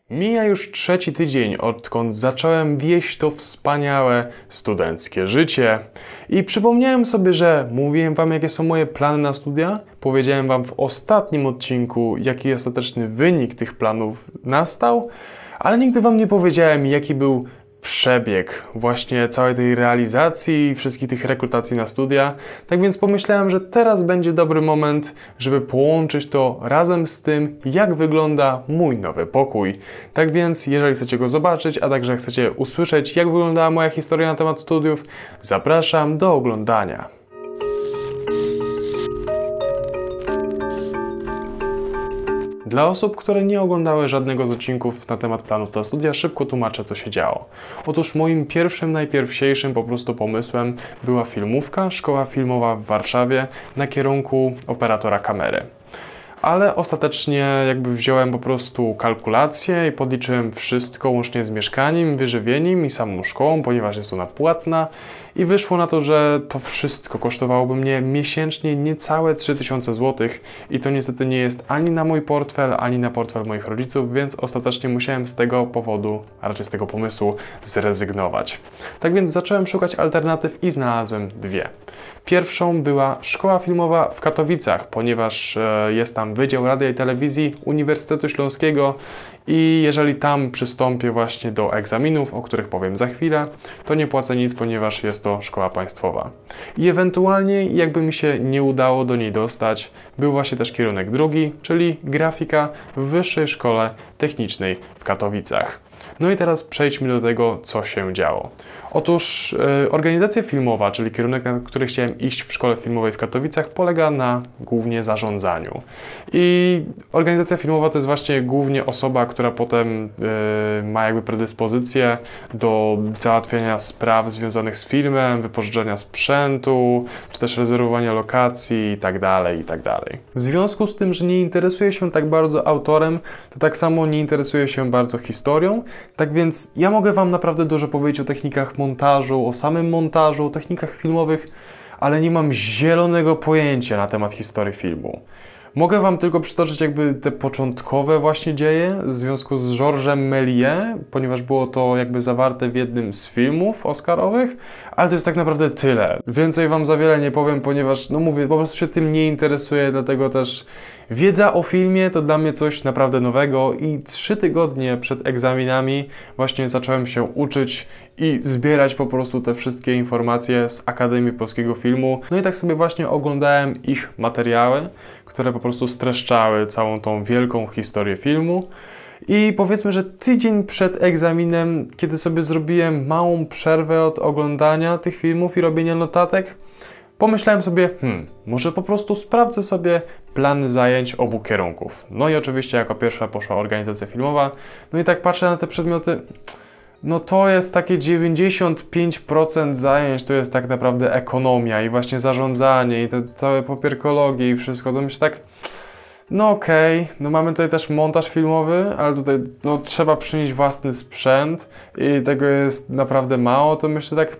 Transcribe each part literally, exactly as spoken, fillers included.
Mija już trzeci tydzień, odkąd zacząłem wieść to wspaniałe studenckie życie i przypomniałem sobie, że mówiłem wam, jakie są moje plany na studia, powiedziałem wam w ostatnim odcinku, jaki ostateczny wynik tych planów nastał, ale nigdy wam nie powiedziałem, jaki był przebieg właśnie całej tej realizacji i wszystkich tych rekrutacji na studia. Tak więc pomyślałem, że teraz będzie dobry moment, żeby połączyć to razem z tym, jak wygląda mój nowy pokój. Tak więc, jeżeli chcecie go zobaczyć, a także chcecie usłyszeć, jak wyglądała moja historia na temat studiów, zapraszam do oglądania. Dla osób, które nie oglądały żadnego z odcinków na temat planów na studia, szybko tłumaczę, co się działo. Otóż moim pierwszym, najpierwsiejszym po prostu pomysłem była filmówka, szkoła filmowa w Warszawie na kierunku operatora kamery. Ale ostatecznie jakby wziąłem po prostu kalkulację i podliczyłem wszystko łącznie z mieszkaniem, wyżywieniem i samą szkołą, ponieważ jest ona płatna i wyszło na to, że to wszystko kosztowałoby mnie miesięcznie niecałe trzy tysiące złotych i to niestety nie jest ani na mój portfel, ani na portfel moich rodziców, więc ostatecznie musiałem z tego powodu, a raczej z tego pomysłu zrezygnować. Tak więc zacząłem szukać alternatyw i znalazłem dwie. Pierwszą była szkoła filmowa w Katowicach, ponieważ e, jest tam Wydział Radia i Telewizji Uniwersytetu Śląskiego i jeżeli tam przystąpię właśnie do egzaminów, o których powiem za chwilę, to nie płacę nic, ponieważ jest to szkoła państwowa. I ewentualnie, jakby mi się nie udało do niej dostać, był właśnie też kierunek drugi, czyli grafika w Wyższej Szkole Technicznej w Katowicach. No i teraz przejdźmy do tego, co się działo. Otóż e, organizacja filmowa, czyli kierunek, na który chciałem iść w szkole filmowej w Katowicach, polega na głównie zarządzaniu. I organizacja filmowa to jest właśnie głównie osoba, która potem e, ma jakby predyspozycję do załatwiania spraw związanych z filmem, wypożyczenia sprzętu, czy też rezerwowania lokacji itd., itd. W związku z tym, że nie interesuję się tak bardzo autorem, to tak samo nie interesuję się bardzo historią, tak więc ja mogę wam naprawdę dużo powiedzieć o technikach montażu, o samym montażu, o technikach filmowych, ale nie mam zielonego pojęcia na temat historii filmu. Mogę wam tylko przytoczyć jakby te początkowe właśnie dzieje w związku z Georges'em Méliès, ponieważ było to jakby zawarte w jednym z filmów oscarowych, ale to jest tak naprawdę tyle. Więcej wam za wiele nie powiem, ponieważ no mówię, po prostu się tym nie interesuję, dlatego też wiedza o filmie to dla mnie coś naprawdę nowego i trzy tygodnie przed egzaminami właśnie zacząłem się uczyć i zbierać po prostu te wszystkie informacje z Akademii Polskiego Filmu. No i tak sobie właśnie oglądałem ich materiały, które po prostu streszczały całą tą wielką historię filmu. I powiedzmy, że tydzień przed egzaminem, kiedy sobie zrobiłem małą przerwę od oglądania tych filmów i robienia notatek, pomyślałem sobie, hmm, może po prostu sprawdzę sobie plany zajęć obu kierunków. No i oczywiście jako pierwsza poszła organizacja filmowa. No i tak patrzę na te przedmioty, no to jest takie dziewięćdziesiąt pięć procent zajęć, to jest tak naprawdę ekonomia i właśnie zarządzanie i te całe papierkologie i wszystko. To myślę tak, no okej, okay, no mamy tutaj też montaż filmowy, ale tutaj no, trzeba przynieść własny sprzęt i tego jest naprawdę mało, to myślę tak,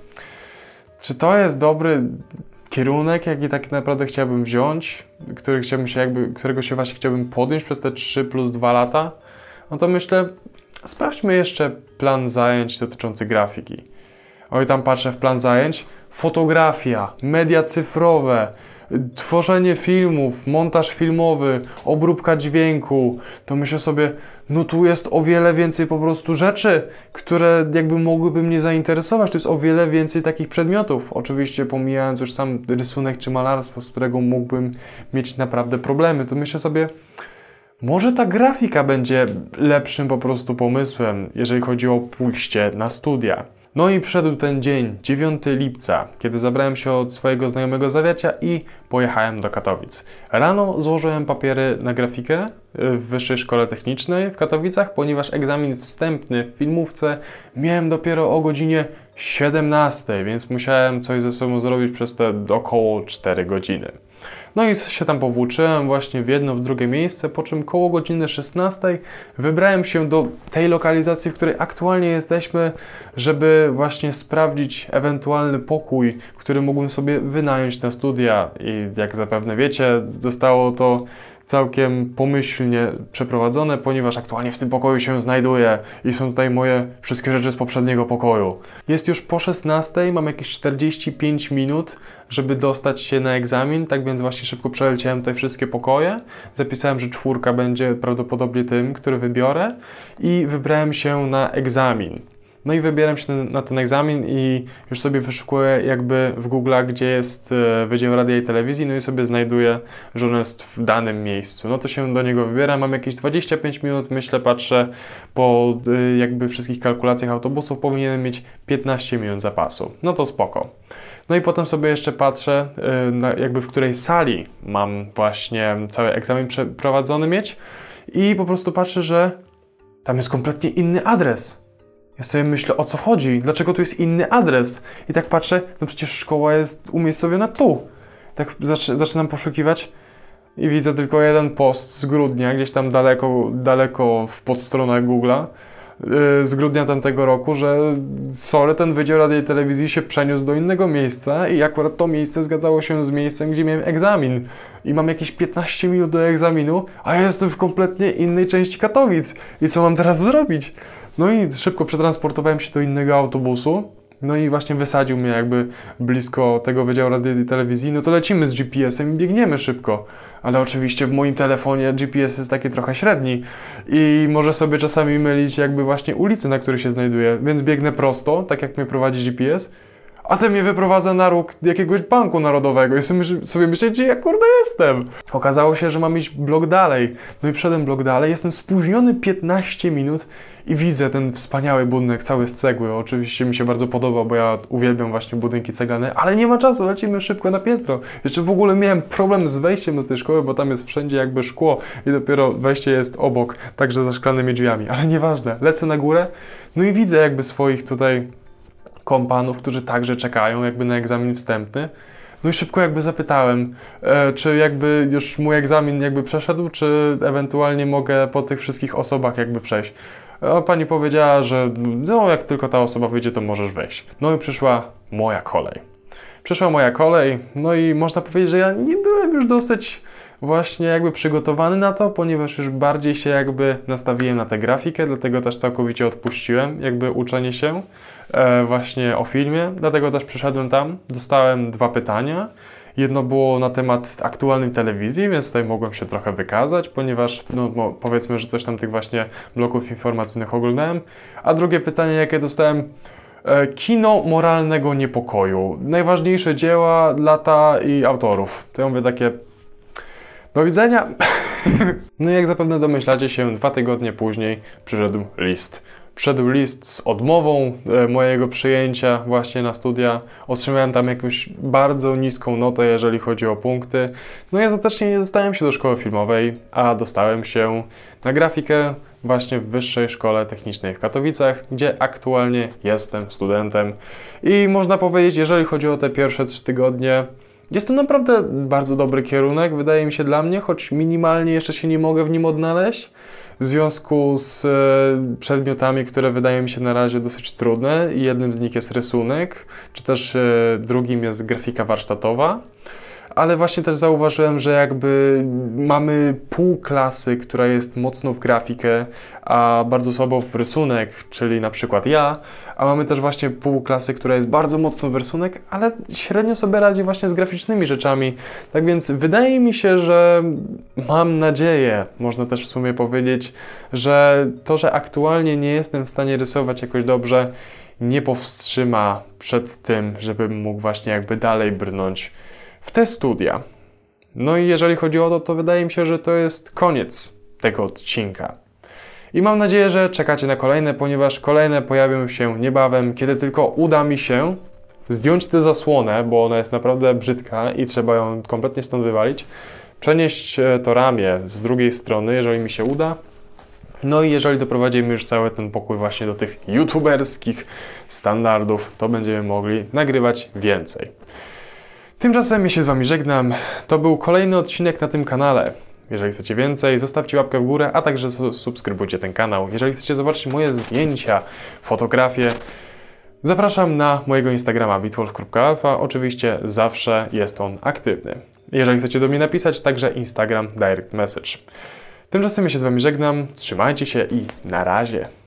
czy to jest dobry kierunek, jaki tak naprawdę chciałbym wziąć, który chciałbym się jakby, którego się właśnie chciałbym podjąć przez te trzy plus dwa lata, no to myślę, sprawdźmy jeszcze plan zajęć dotyczący grafiki. Oj, tam patrzę w plan zajęć, fotografia, media cyfrowe, tworzenie filmów, montaż filmowy, obróbka dźwięku, to myślę sobie, no tu jest o wiele więcej po prostu rzeczy, które jakby mogłyby mnie zainteresować. To jest o wiele więcej takich przedmiotów. Oczywiście pomijając już sam rysunek czy malarstwo, z którego mógłbym mieć naprawdę problemy, to myślę sobie, może ta grafika będzie lepszym po prostu pomysłem, jeżeli chodzi o pójście na studia. No i przyszedł ten dzień, dziewiątego lipca, kiedy zabrałem się od swojego znajomego zawiacia i pojechałem do Katowic. Rano złożyłem papiery na grafikę w Wyższej Szkole Technicznej w Katowicach, ponieważ egzamin wstępny w filmówce miałem dopiero o godzinie siedemnastej, więc musiałem coś ze sobą zrobić przez te około cztery godziny. No i się tam powłóczyłem właśnie w jedno, w drugie miejsce, po czym koło godziny szesnastej wybrałem się do tej lokalizacji, w której aktualnie jesteśmy, żeby właśnie sprawdzić ewentualny pokój, który mógłbym sobie wynająć na studia. I jak zapewne wiecie, zostało to całkiem pomyślnie przeprowadzone, ponieważ aktualnie w tym pokoju się znajduję i są tutaj moje wszystkie rzeczy z poprzedniego pokoju. Jest już po szesnastej, mam jakieś czterdzieści pięć minut, żeby dostać się na egzamin, tak więc właśnie szybko przeleciałem tutaj wszystkie pokoje. Zapisałem, że czwórka będzie prawdopodobnie tym, który wybiorę i wybrałem się na egzamin. No i wybieram się na ten egzamin i już sobie wyszukuję jakby w Google'ach, gdzie jest Wydział Radia i Telewizji, no i sobie znajduję, że on jest w danym miejscu. No to się do niego wybieram, mam jakieś dwadzieścia pięć minut, myślę, patrzę po jakby wszystkich kalkulacjach autobusów, powinienem mieć piętnaście minut zapasu. No to spoko. No i potem sobie jeszcze patrzę, jakby w której sali mam właśnie cały egzamin przeprowadzony mieć i po prostu patrzę, że tam jest kompletnie inny adres. Ja sobie myślę, o co chodzi? Dlaczego tu jest inny adres? I tak patrzę, no przecież szkoła jest umiejscowiona tu. Tak zaczynam poszukiwać i widzę tylko jeden post z grudnia, gdzieś tam daleko, daleko w podstronach Google'a, yy, z grudnia tamtego roku, że sorry, ten Wydział Radia i Telewizji się przeniósł do innego miejsca i akurat to miejsce zgadzało się z miejscem, gdzie miałem egzamin. I mam jakieś piętnaście minut do egzaminu, a ja jestem w kompletnie innej części Katowic. I co mam teraz zrobić? No i szybko przetransportowałem się do innego autobusu, no i właśnie wysadził mnie jakby blisko tego Wydziału Radia i Telewizji, no to lecimy z G P S-em i biegniemy szybko. Ale oczywiście w moim telefonie G P S jest taki trochę średni i może sobie czasami mylić jakby właśnie ulicy, na której się znajduję, więc biegnę prosto, tak jak mnie prowadzi G P S, a ten mnie wyprowadza na róg jakiegoś banku narodowego i sobie myślę, gdzie ja kurde jestem. Okazało się, że mam iść blok dalej. No i przedem blok dalej, jestem spóźniony piętnaście minut i widzę ten wspaniały budynek cały z cegły. Oczywiście mi się bardzo podoba, bo ja uwielbiam właśnie budynki ceglane, ale nie ma czasu, lecimy szybko na piętro. Jeszcze w ogóle miałem problem z wejściem do tej szkoły, bo tam jest wszędzie jakby szkło i dopiero wejście jest obok, także za szklanymi drzwiami, ale nieważne. Lecę na górę, no i widzę jakby swoich tutaj kompanów, którzy także czekają jakby na egzamin wstępny. No i szybko jakby zapytałem, e, czy jakby już mój egzamin jakby przeszedł, czy ewentualnie mogę po tych wszystkich osobach jakby przejść. A pani powiedziała, że no jak tylko ta osoba wyjdzie, to możesz wejść. No i przyszła moja kolej. Przyszła moja kolej, no i można powiedzieć, że ja nie byłem już dosyć właśnie jakby przygotowany na to, ponieważ już bardziej się jakby nastawiłem na tę grafikę, dlatego też całkowicie odpuściłem jakby uczenie się e, właśnie o filmie, dlatego też przyszedłem tam, dostałem dwa pytania. Jedno było na temat aktualnej telewizji, więc tutaj mogłem się trochę wykazać, ponieważ no, no, powiedzmy, że coś tam tych właśnie bloków informacyjnych oglądałem. A drugie pytanie, jakie dostałem, e, kino moralnego niepokoju. Najważniejsze dzieła, lata i autorów. To ja mówię takie, do widzenia. No i jak zapewne domyślacie się, dwa tygodnie później przyszedł list. Przyszedł list z odmową e, mojego przyjęcia właśnie na studia. Otrzymałem tam jakąś bardzo niską notę, jeżeli chodzi o punkty. No i ostatecznie nie dostałem się do szkoły filmowej, a dostałem się na grafikę właśnie w Wyższej Szkole Technicznej w Katowicach, gdzie aktualnie jestem studentem. I można powiedzieć, jeżeli chodzi o te pierwsze trzy tygodnie, jest to naprawdę bardzo dobry kierunek, wydaje mi się dla mnie, choć minimalnie jeszcze się nie mogę w nim odnaleźć. W związku z e, przedmiotami, które wydają mi się na razie dosyć trudne. Jednym z nich jest rysunek, czy też e, drugim jest grafika warsztatowa. Ale właśnie też zauważyłem, że jakby mamy pół klasy, która jest mocno w grafikę, a bardzo słabo w rysunek, czyli na przykład ja, a mamy też właśnie pół klasy, która jest bardzo mocno w rysunek, ale średnio sobie radzi właśnie z graficznymi rzeczami. Tak więc wydaje mi się, że mam nadzieję, można też w sumie powiedzieć, że to, że aktualnie nie jestem w stanie rysować jakoś dobrze, nie powstrzyma przed tym, żebym mógł właśnie jakby dalej brnąć w te studia. No i jeżeli chodzi o to, to wydaje mi się, że to jest koniec tego odcinka. I mam nadzieję, że czekacie na kolejne, ponieważ kolejne pojawią się niebawem, kiedy tylko uda mi się zdjąć tę zasłonę, bo ona jest naprawdę brzydka i trzeba ją kompletnie stąd wywalić, przenieść to ramię z drugiej strony, jeżeli mi się uda. No i jeżeli doprowadzimy już cały ten pokój właśnie do tych youtuberskich standardów, to będziemy mogli nagrywać więcej. Tymczasem ja się z Wami żegnam. To był kolejny odcinek na tym kanale. Jeżeli chcecie więcej, zostawcie łapkę w górę, a także subskrybujcie ten kanał. Jeżeli chcecie zobaczyć moje zdjęcia, fotografie, zapraszam na mojego Instagrama bitwolf kropka alfa. Oczywiście zawsze jest on aktywny. Jeżeli chcecie do mnie napisać, także Instagram Direct Message. Tymczasem ja się z Wami żegnam, trzymajcie się i na razie.